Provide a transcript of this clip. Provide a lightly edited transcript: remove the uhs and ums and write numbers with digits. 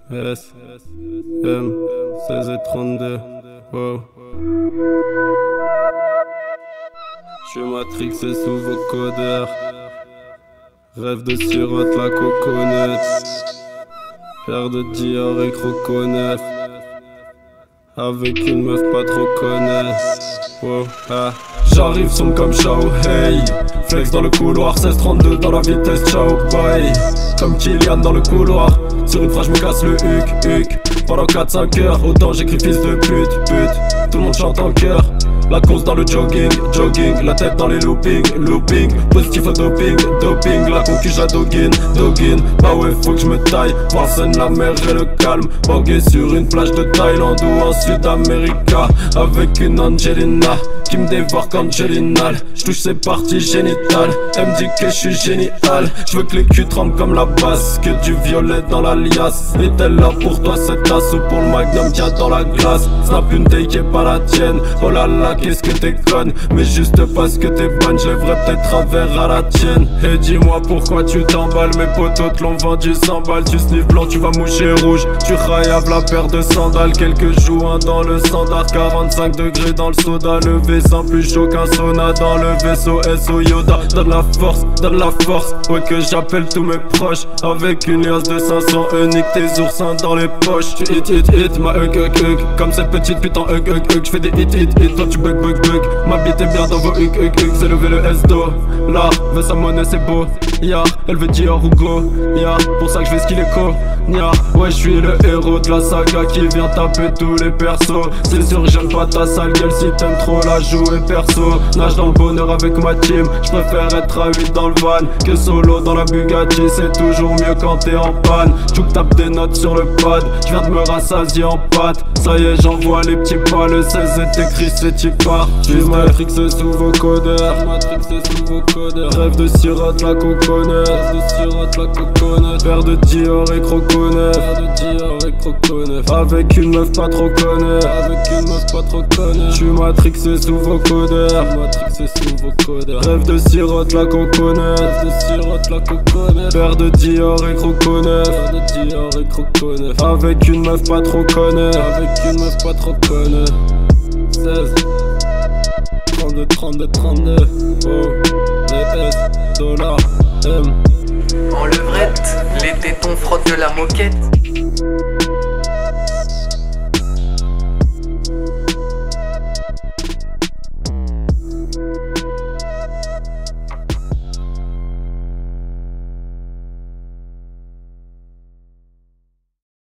S, M, 16 et 32, wow. J'suis matrixé sous vos codeurs. Rêve de sirote la coconut. Paire de Dior et croconef. Avec une meuf pas trop connaisse. Wow, ah. J'arrive sombre comme Shao, hey. Flex dans le couloir, 16-32 dans la vitesse, ciao, bye. Comme Kylian dans le couloir. Sur une phrase je me casse le huc. Pendant 4-5 heures, autant j'écris fils de pute. Tout le monde chante en chœur. La course dans le jogging, la tête dans les looping, positif au doping, la conquise la doggin, bah ouais faut que je me taille, voir scène la mer et le calme, boguer sur une plage de Thaïlande ou en Sud-America, avec une Angelina, qui me dévore comme Angelinal, j'touche ses parties génitales, elle me dit que je suis génial, j'veux que les culs tremblent comme la basse, que du violet dans la liasse, est-elle là pour toi cette tasse ou pour le magnum qu'il y a dans la glace, snap une taille qui est pas la tienne, oh là là qu'est-ce que t'es conne, mais juste parce que t'es bonne, je lèverais peut-être un verre à la tienne. Et dis-moi pourquoi tu t'emballes, mes potos te l'ont vendu 100 balles, tu sniffes blanc, tu vas moucher rouge, tu raillaves la paire de sandales, quelques joints dans le standard, 45 degrés dans le soda, levé sans plus chaud qu'un sauna dans le vaisseau SO Yoda, donne la force, ouais que j'appelle tous mes proches, avec une liasse de 500 nique tes oursins dans les poches, tu hit, ma comme cette petite pute en je fais des hit, toi tu bug, ma bite est bien dans vos c'est levé le S-Do, là, veut sa monnaie c'est beau, ya, elle veut Dior ou Go, ya, pour ça que je vais skill écho, ya, ouais je suis le héros de la saga qui vient taper tous les persos, c'est sûr j'aime pas ta sale gueule si t'aimes trop la jouer perso, nage dans le bonheur avec ma team, je préfère être à 8 dans le van, que solo dans la Bugatti, c'est toujours mieux quand t'es en panne, tu tapes des notes sur le pad, je viens de me rassasier en pâte, ça y est j'envoie les petits pas, le 16 est écrit c'est t'y pars, j'suis matrixé sous vos codeurs, rêve de sirote la coconut, paire de Dior et croconef, avec une meuf pas trop connaît, j'suis matrixé sous vos codeurs, rêve de sirote la coconut, paire de Dior et croconef, avec une meuf pas trop connaît, 16 32, oh, les S, dollars, M. En levrette, les tétons frottent de la moquette.